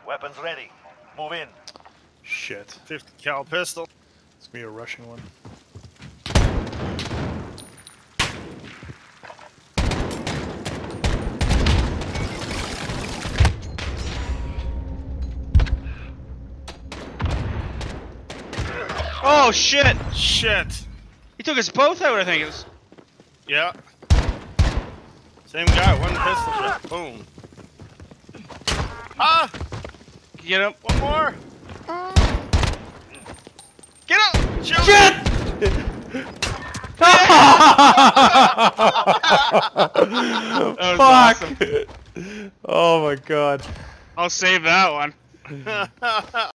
Weapons ready. Move in. Shit. 50 cal pistol. It's gonna be a Russian one. Oh shit! Shit. He took us both out, I think it was. Yeah. Same guy, one pistol shot. Boom. Ah! Get him. One more. Get him! Shoot! Shit! That was Fuck! awesome. Oh my god. I'll save that one.